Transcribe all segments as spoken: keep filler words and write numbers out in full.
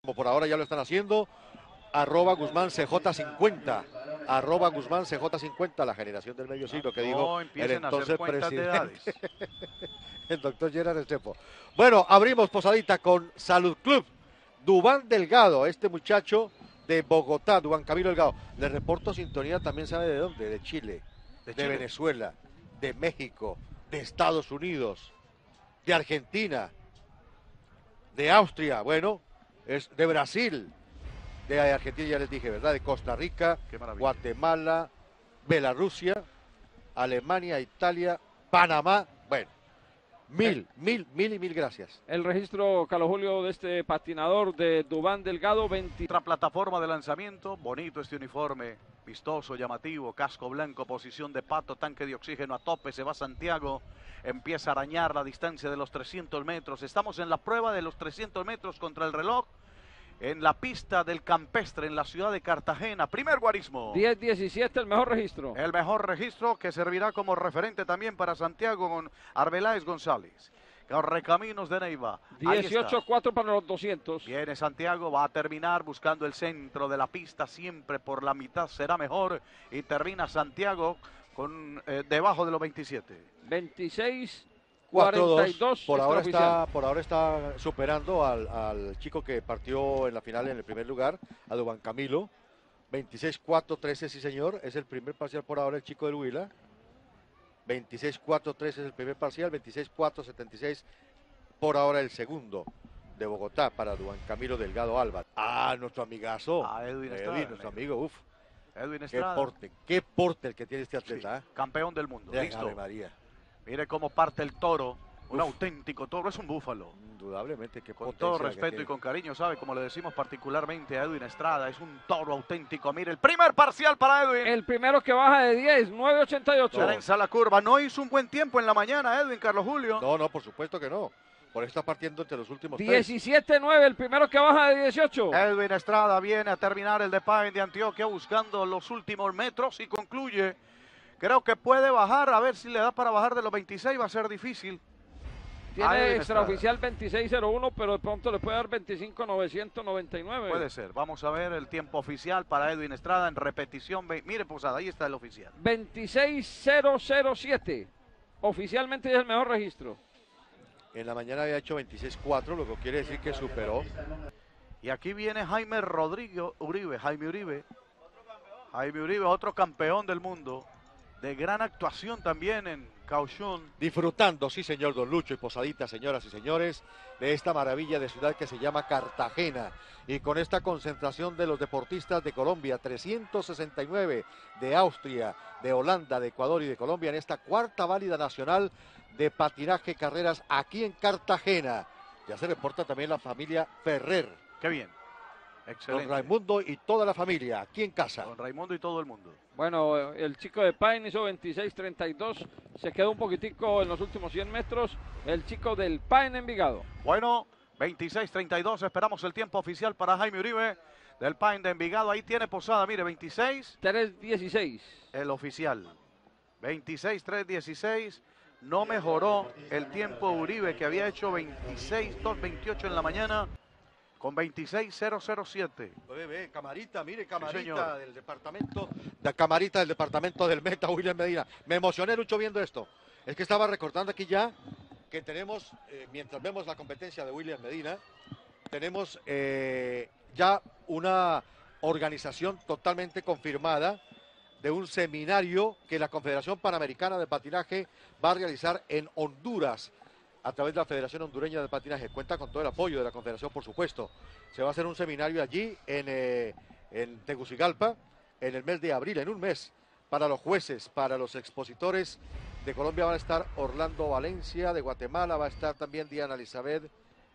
Como por ahora ya lo están haciendo, arroba Guzmán C J cincuenta, arroba Guzmán C J cincuenta, la generación del medio siglo que no, dijo el entonces presidente, el doctor Gerard Estrepo. Bueno, abrimos posadita con Salud Club, Duván Delgado, este muchacho de Bogotá, Duván Camilo Delgado. Le reporto sintonía, también sabe de dónde, de Chile, de, de Venezuela, de México, de Estados Unidos, de Argentina, de Austria, bueno, es de Brasil, de Argentina ya les dije, ¿verdad? De Costa Rica, Guatemala, Bielorrusia, Alemania, Italia, Panamá, bueno, mil, mil, mil y mil gracias. El registro, Carlos Julio, de este patinador de Duván Delgado, veinte. Otra plataforma de lanzamiento, bonito este uniforme, vistoso, llamativo, casco blanco, posición de pato, tanque de oxígeno a tope, se va Santiago, empieza a arañar la distancia de los trescientos metros, estamos en la prueba de los trescientos metros contra el reloj, en la pista del Campestre, en la ciudad de Cartagena, primer guarismo. diez diecisiete, el mejor registro. El mejor registro que servirá como referente también para Santiago con Arbeláez González. Correcaminos de Neiva. dieciocho cuatro para los doscientos. Viene Santiago, va a terminar buscando el centro de la pista, siempre por la mitad será mejor. Y termina Santiago con eh, debajo de los veintisiete. veintiséis cuarenta cuarenta y dos. Por ahora está, por ahora está superando al, al chico que partió en la final en el primer lugar, a Duván Camilo. veintiséis cuatro trece, sí señor, es el primer parcial por ahora el chico del Huila. veintiséis cuatro trece es el primer parcial, veintiséis cuatro setenta y seis por ahora el segundo de Bogotá para Duván Camilo Delgado Alba. Ah, nuestro amigazo. Ah, Edwin Estrada. Edwin, nuestro amigo, uff. Edwin Estrada. Qué porte, qué porte el que tiene este atleta. Sí, ¿eh? Campeón del mundo. De Listo. Ave María. Mire cómo parte el toro. Un Uf. auténtico toro, es un búfalo. Indudablemente, qué Con todo potencia respeto que y con cariño, ¿sabe? Como le decimos particularmente a Edwin Estrada, es un toro auténtico. Mire, el primer parcial para Edwin. El primero que baja de diez, nueve ochenta y ocho. Trenza la curva. No hizo un buen tiempo en la mañana, Edwin, Carlos Julio. No, no, por supuesto que no. Por eso está partiendo entre los últimos diecisiete nueve, el primero que baja de dieciocho. Edwin Estrada viene a terminar el de Paine de Antioquia buscando los últimos metros y concluye. Creo que puede bajar, a ver si le da para bajar de los veintiséis, va a ser difícil. Tiene extraoficial veintiséis cero uno, pero de pronto le puede dar veinticinco novecientos noventa y nueve. Puede ser. Vamos a ver el tiempo oficial para Edwin Estrada en repetición. Mire, Posada, ahí está el oficial. veintiséis cero cero siete. Oficialmente es el mejor registro. En la mañana había hecho veintiséis cuatro, lo que quiere decir que superó. Y aquí viene Jaime Rodrigo Uribe, Jaime Uribe. Jaime Uribe, otro campeón del mundo. De gran actuación también en Cauchón. Disfrutando, sí señor, don Lucho y Posadita, señoras y señores, de esta maravilla de ciudad que se llama Cartagena. Y con esta concentración de los deportistas de Colombia, trescientos sesenta y nueve de Austria, de Holanda, de Ecuador y de Colombia, en esta cuarta válida nacional de patinaje carreras aquí en Cartagena. Ya se reporta también la familia Ferrer. Qué bien. Excelente. Don Raimundo y toda la familia, aquí en casa. Don Raimundo y todo el mundo. Bueno, el chico de Paine hizo veintiséis treinta y dos, se quedó un poquitico en los últimos cien metros, el chico del Paine Envigado. Bueno, veintiséis treinta y dos, esperamos el tiempo oficial para Jaime Uribe del Paine de Envigado. Ahí tiene Posada, mire, veintiséis. tres dieciséis. El oficial. veintiséis tres dieciséis. No mejoró el tiempo Uribe, que había hecho veintiséis dos veintiocho en la mañana. Con veintiséis cero cero siete. Ve, ve, camarita, mire, camarita Sí, del departamento, la camarita del departamento del Meta, William Medina. Me emocioné mucho viendo esto. Es que estaba recordando aquí ya que tenemos, eh, mientras vemos la competencia de William Medina, tenemos eh, ya una organización totalmente confirmada de un seminario que la Confederación Panamericana de Patinaje va a realizar en Honduras, a través de la Federación Hondureña de Patinaje. Cuenta con todo el apoyo de la Confederación, por supuesto. Se va a hacer un seminario allí en, eh, en Tegucigalpa en el mes de abril, en un mes, para los jueces, para los expositores. De Colombia van a estar Orlando Valencia, de Guatemala va a estar también Diana Elizabeth,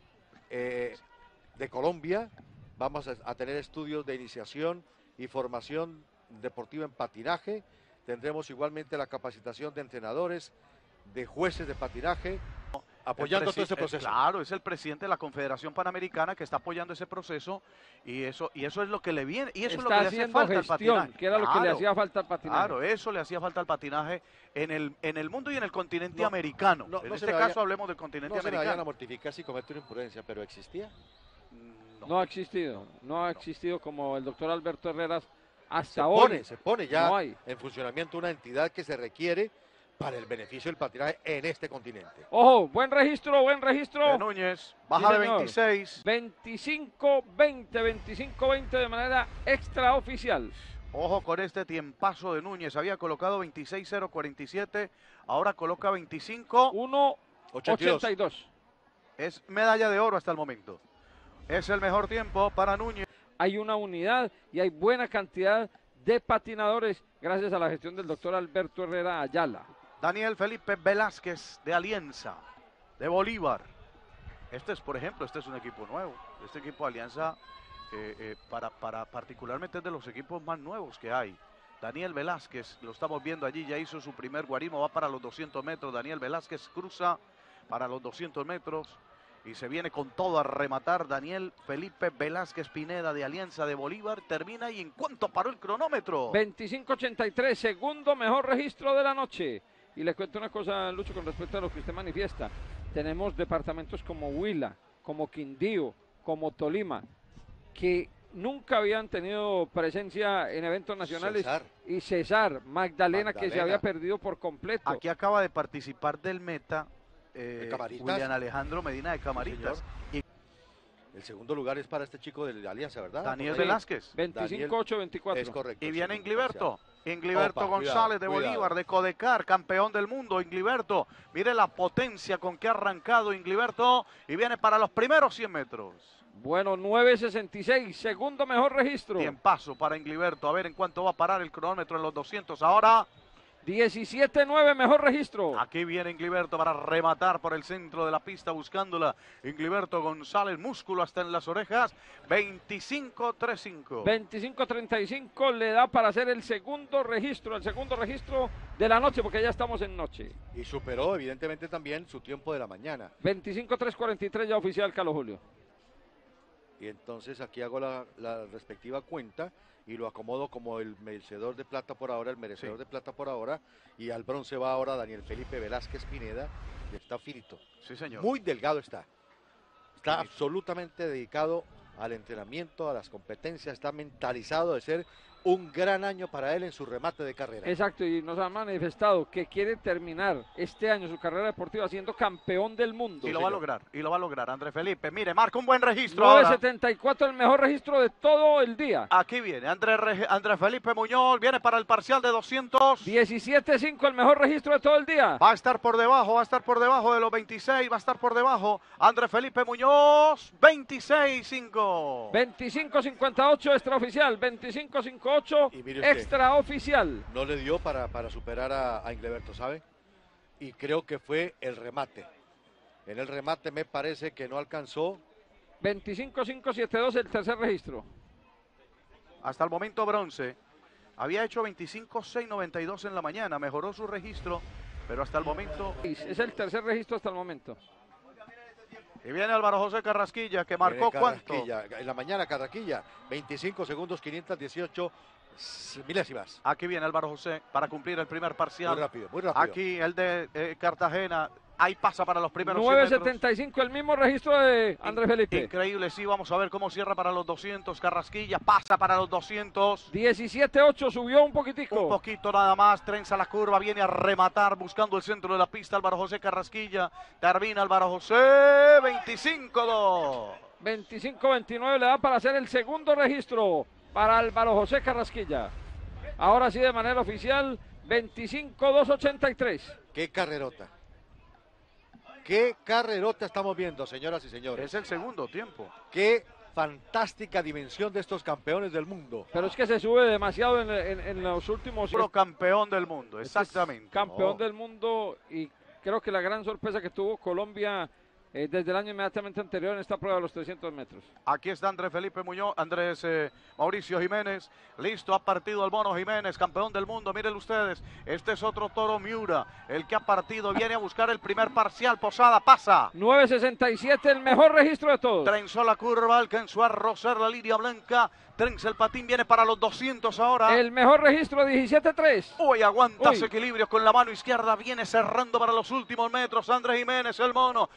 eh, de Colombia. Vamos a, a tener estudios de iniciación y formación deportiva en patinaje. Tendremos igualmente la capacitación de entrenadores, de jueces de patinaje, apoyando todo ese proceso. Claro, es el presidente de la Confederación Panamericana que está apoyando ese proceso y eso y eso es lo que le viene y eso está es lo que le hace falta gestión, al patinaje. que era claro, lo que le hacía falta al patinaje. Claro, eso le hacía falta al patinaje en el en el mundo y en el continente no, americano. No, en no este caso vaya, hablemos del continente no americano. No se vayan a mortificar si comete una imprudencia, pero existía. No, No ha existido, no ha existido como el doctor Alberto Herreras hasta se hoy. pone, se pone ya no hay. en funcionamiento una entidad que se requiere para el beneficio del patinaje en este continente. Ojo, buen registro, buen registro. De Núñez, baja Sí, de señor. veintiséis. veinticinco veinte, veinticinco veinte de manera extraoficial. Ojo con este tiempazo de Núñez. Había colocado veintiséis cero cuarenta y siete. Ahora coloca veinticinco. uno ochenta y dos. Es medalla de oro hasta el momento. Es el mejor tiempo para Núñez. Hay una unidad y hay buena cantidad de patinadores gracias a la gestión del doctor Alberto Herrera Ayala. Daniel Felipe Velázquez de Alianza, de Bolívar. Este es, por ejemplo, este es un equipo nuevo. Este equipo Alianza, eh, eh, para, para particularmente es de los equipos más nuevos que hay. Daniel Velázquez, lo estamos viendo allí, ya hizo su primer guarismo, va para los doscientos metros. Daniel Velázquez cruza para los doscientos metros y se viene con todo a rematar. Daniel Felipe Velázquez Pineda de Alianza de Bolívar termina y en cuanto paró el cronómetro. veinticinco ochenta y tres, segundo mejor registro de la noche. Y le cuento una cosa, Lucho, con respecto a lo que usted manifiesta. Tenemos departamentos como Huila, como Quindío, como Tolima, que nunca habían tenido presencia en eventos nacionales. Cesar. Y Cesar, Magdalena, Magdalena, que se había perdido por completo. Aquí acaba de participar del meta eh, ¿De Camaritas? William Alejandro Medina de Camaritas. Sí, el segundo lugar es para este chico de la Alianza, ¿verdad? Daniel Correcto. Velázquez. veinticinco ocho veinticuatro. Es correcto. Y el viene segundo Ingliberto. parcial. Ingliberto Opa, González cuidado, de cuidado. Bolívar, de Codecar, campeón del mundo. Ingliberto, mire la potencia con que ha arrancado Ingliberto y viene para los primeros cien metros. Bueno, nueve sesenta y seis, segundo mejor registro. Tiempazo para Ingliberto, a ver en cuánto va a parar el cronómetro en los doscientos. Ahora diecisiete nueve, mejor registro. aquí viene Ingliberto para rematar por el centro de la pista buscándola. Ingliberto González, músculo hasta en las orejas. veinticinco treinta y cinco. veinticinco treinta y cinco le da para hacer el segundo registro, el segundo registro de la noche, porque ya estamos en noche. Y superó evidentemente también su tiempo de la mañana. veinticinco tres cuarenta y tres ya oficial, Carlos Julio. Y entonces aquí hago la, la respectiva cuenta y lo acomodo como el merecedor de plata por ahora, el merecedor Sí. de plata por ahora. Y al bronce va ahora Daniel Felipe Velázquez Pineda, que está finito. Sí, señor. Muy delgado está. Está Finito. absolutamente dedicado al entrenamiento, a las competencias, está mentalizado de ser un gran año para él en su remate de carrera. Exacto, y nos ha manifestado que quiere terminar este año su carrera deportiva siendo campeón del mundo. Y lo va a lograr, y lo va a lograr Andrés Felipe. Mire, marca un buen registro nueve ahora. setenta y cuatro, el mejor registro de todo el día. Aquí viene Andrés, Reg- Andrés Felipe Muñoz, viene para el parcial de doscientos. diecisiete cinco, el mejor registro de todo el día. Va a estar por debajo, va a estar por debajo de los veintiséis, va a estar por debajo. Andrés Felipe Muñoz, veintiséis cinco. veinticinco cincuenta y ocho extraoficial, veinticinco cincuenta y ocho Y mire usted. extraoficial. No le dio para, para superar a, a Ingleberto, ¿sabe? Y creo que fue el remate. En el remate me parece que no alcanzó. veinticinco cinco setenta y dos el tercer registro. Hasta el momento bronce. Había hecho veinticinco seis noventa y dos en la mañana, mejoró su registro, pero hasta el momento. Es el tercer registro hasta el momento. Y viene Álvaro José Carrasquilla, que marcó Viene cuánto. Carrasquilla. En la mañana Carraquilla, veinticinco segundos, quinientos dieciocho milésimas. Aquí viene Álvaro José para cumplir el primer parcial. Muy rápido, muy rápido. Aquí el de eh, Cartagena. Ahí pasa para los primeros cien nueve metros. setenta y cinco, el mismo registro de Andrés Felipe. Increíble, sí, vamos a ver cómo cierra para los doscientos. Carrasquilla pasa para los doscientos. diecisiete ocho, subió un poquitico. Un poquito nada más, trenza la curva, viene a rematar buscando el centro de la pista Álvaro José Carrasquilla. Termina Álvaro José, veinticinco dos. veinticinco veintinueve le da para hacer el segundo registro para Álvaro José Carrasquilla. Ahora sí, de manera oficial, veinticinco dos ochenta y tres. Qué carrerota. Qué carrerota estamos viendo, señoras y señores. Es el segundo tiempo. Qué fantástica dimensión de estos campeones del mundo. Pero es que se sube demasiado en, en- en los últimos... Pro campeón del mundo, Este es exactamente. Campeón No. del mundo, y creo que la gran sorpresa que tuvo Colombia eh, desde el año inmediatamente anterior en esta prueba de los trescientos metros. Aquí está Andrés Felipe Muñoz, Andrés eh, Mauricio Jiménez, listo, ha partido el Mono Jiménez, campeón del mundo, miren ustedes, este es otro Toro Miura, el que ha partido, viene a buscar el primer parcial, Posada, pasa, nueve sesenta y siete, el mejor registro de todos. trenzó la curva, alcanzó a rozar la línea blanca, trenza el patín, viene para los doscientos ahora. El mejor registro, diecisiete tres. Uy, aguanta Uy. su equilibrio con la mano izquierda, viene cerrando para los últimos metros, Andrés Jiménez, el Mono, por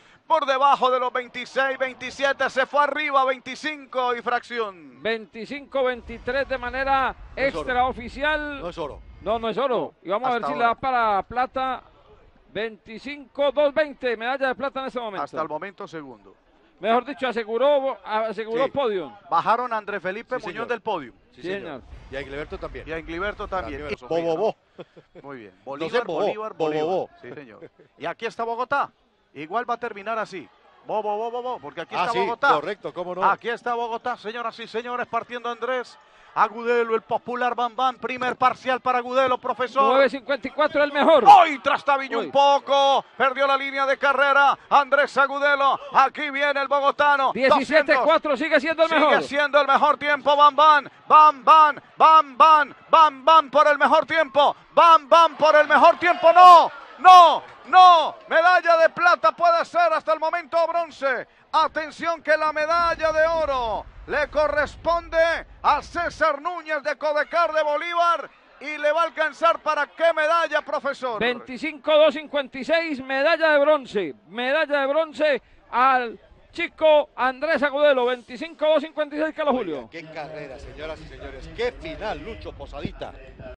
debajo de los veintiséis, veintisiete, se fue arriba, veinticinco y fracción. veinticinco veintitrés de manera No es oro. extraoficial. No es oro. No, no es oro. Y vamos a ver hasta si le ahora. da para plata. veinticinco dos veinte, medalla de plata en este momento. Hasta el momento segundo. Mejor dicho, aseguró, aseguró Sí. podium. Bajaron a André Felipe Sí, Muñoz señor. del podio. Sí, Sí, señor. señor. Y a Ingleberto también. Y a Ingliberto también. También. Eso, Bobobó. mira. Muy bien. sé, Bolívar, Bobó, Bolívar, Bolívar. Bobobó. Sí, señor. Y aquí está Bogotá. Igual va a terminar así. Bobo, bobo, bobo, porque aquí Ah, está sí, Bogotá. correcto, cómo no. Aquí está Bogotá, señoras y señores, partiendo Andrés. Agudelo, el popular Bam Bam. Primer parcial para Agudelo, profesor. nueve cincuenta y cuatro el mejor. Hoy trastabilló Uy. un poco, perdió la línea de carrera. Andrés Agudelo, aquí viene el bogotano. diecisiete cuatro sigue siendo el Sigue mejor. siendo el mejor tiempo, Bam Bam, Bam Bam, Bam Bam, Bam Bam por el mejor tiempo, Bam Bam por el mejor tiempo, no, no, no, medalla de plata puede ser hasta el momento bronce. Atención que la medalla de oro le corresponde a César Núñez de Codecar de Bolívar y le va a alcanzar para qué medalla, profesor. veinticinco dos cincuenta y seis, medalla de bronce. Medalla de bronce al chico Andrés Agudelo. veinticinco dos cincuenta y seis, Carlos Julio. Oiga, qué carrera, señoras y señores. Qué final, Lucho Posadita.